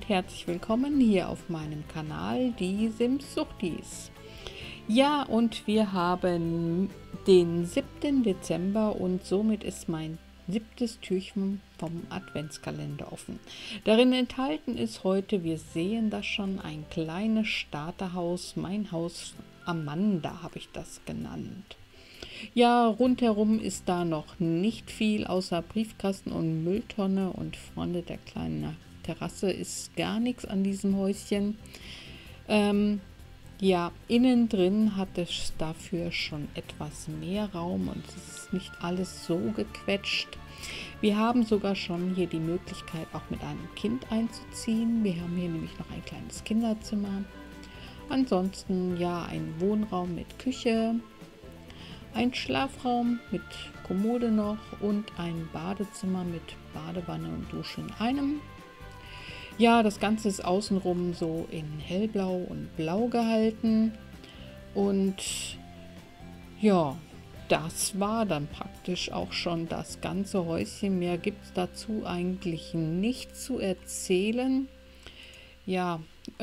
und herzlich willkommen hier auf meinem Kanal, die Sims-Suchtis. Ja, und wir haben den 7. Dezember und somit ist mein 7. Türchen vom Adventskalender offen. Darin enthalten ist heute, wir sehen das schon, ein kleines Starterhaus, mein Haus Amanda habe ich das genannt. Ja, rundherum ist da noch nicht viel außer Briefkasten und Mülltonne und vorne der kleinen Terrasse ist gar nichts an diesem Häuschen. Ja, innen drin hat es dafür schon etwas mehr Raum und es ist nicht alles so gequetscht. Wir haben sogar schon hier die Möglichkeit, auch mit einem Kind einzuziehen. Wir haben hier nämlich noch ein kleines Kinderzimmer. Ansonsten ja, ein Wohnraum mit Küche, ein Schlafraum mit Kommode noch und ein Badezimmer mit Badewanne und Dusche in einem. Ja, das Ganze ist außenrum so in hellblau und blau gehalten. Und ja, das war dann praktisch auch schon das ganze Häuschen. Mehr gibt es dazu eigentlich nicht zu erzählen. Ja,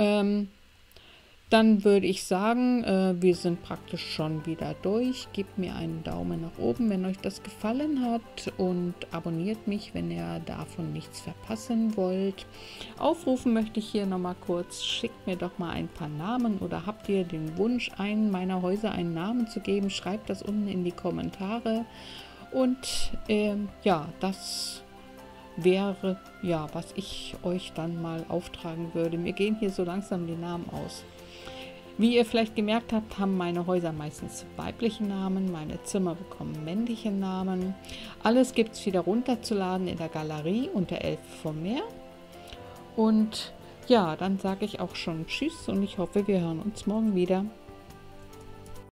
dann würde ich sagen, wir sind praktisch schon wieder durch. Gebt mir einen Daumen nach oben, wenn euch das gefallen hat und abonniert mich, wenn ihr davon nichts verpassen wollt. Aufrufen möchte ich hier nochmal kurz, schickt mir doch mal ein paar Namen oder habt ihr den Wunsch, einem meiner Häuser einen Namen zu geben, schreibt das unten in die Kommentare. Und ja, das wäre ja, was ich euch dann mal auftragen würde. Mir gehen hier so langsam die Namen aus. Wie ihr vielleicht gemerkt habt, haben meine Häuser meistens weibliche Namen, meine Zimmer bekommen männliche Namen. Alles gibt es wieder runterzuladen in der Galerie unter Elfe vom Meer. Und ja, dann sage ich auch schon Tschüss und ich hoffe, wir hören uns morgen wieder.